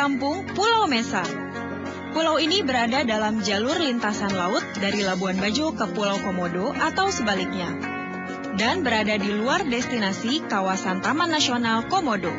Kampung Pulau Mesa. Pulau ini berada dalam jalur lintasan laut dari Labuan Bajo ke Pulau Komodo atau sebaliknya, dan berada di luar destinasi kawasan Taman Nasional Komodo.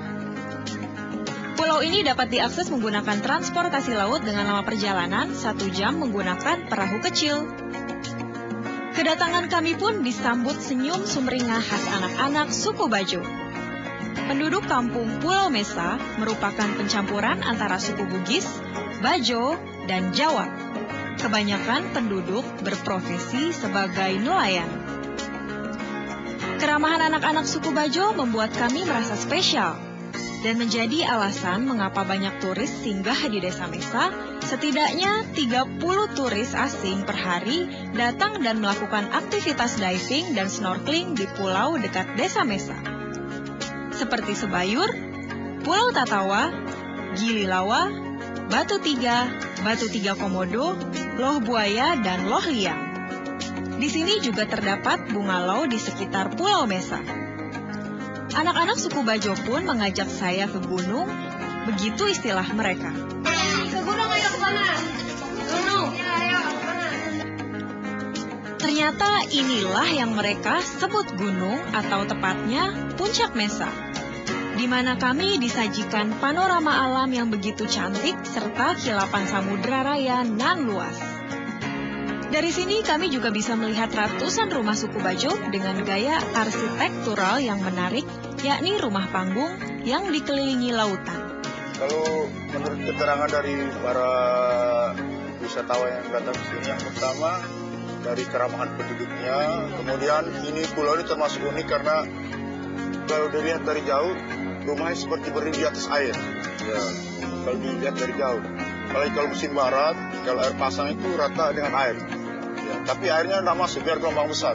Pulau ini dapat diakses menggunakan transportasi laut dengan lama perjalanan 1 jam menggunakan perahu kecil. Kedatangan kami pun disambut senyum sumringah khas anak-anak suku Bajo. Penduduk kampung Pulau Mesa merupakan pencampuran antara suku Bugis, Bajo, dan Jawa. Kebanyakan penduduk berprofesi sebagai nelayan. Keramahan anak-anak suku Bajo membuat kami merasa spesial dan menjadi alasan mengapa banyak turis singgah di Desa Mesa. Setidaknya 30 turis asing per hari datang dan melakukan aktivitas diving dan snorkeling di pulau dekat Desa Mesa, seperti Sebayur, Pulau Tatawa, Gili Lawa, Batu Tiga Komodo, Loh Buaya, dan Loh Liang. Di sini juga terdapat bungalau di sekitar Pulau Mesa. Anak-anak suku Bajo pun mengajak saya ke gunung, begitu istilah mereka. Ke gunung, ayo ke sana. Gunung. Ya, ayo ke sana. Ternyata inilah yang mereka sebut gunung atau tepatnya Puncak Mesa, di mana kami disajikan panorama alam yang begitu cantik serta kilapan samudra raya nan luas. Dari sini kami juga bisa melihat ratusan rumah suku Bajo dengan gaya arsitektural yang menarik, yakni rumah panggung yang dikelilingi lautan. Kalau menurut keterangan dari para wisatawan yang datang ke sini, yang pertama dari keramahan penduduknya, kemudian ini pulau ini termasuk unik karena kalau dilihat dari jauh, rumahnya seperti berdiri di atas air. Ya, kalau dilihat dari jauh. Kalau musim barat, kalau air pasang itu rata dengan air. Ya, tapi airnya tidak masuk biar gelombang besar.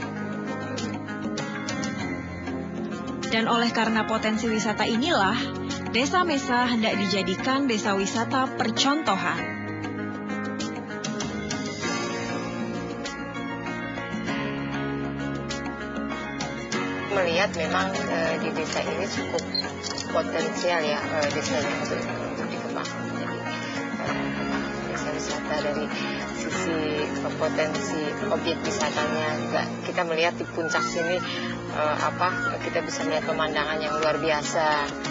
Dan oleh karena potensi wisata inilah, Desa Mesa hendak dijadikan desa wisata percontohan. Melihat memang di desa ini cukup potensial ya, desanya untuk dikembangkan menjadi desa wisata. Dari sisi potensi objek wisatanya juga kita melihat di puncak sini kita bisa melihat pemandangan yang luar biasa.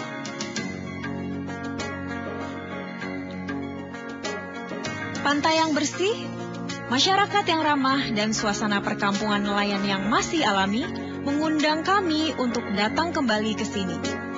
Pantai yang bersih, masyarakat yang ramah, dan suasana perkampungan nelayan yang masih alami mengundang kami untuk datang kembali ke sini.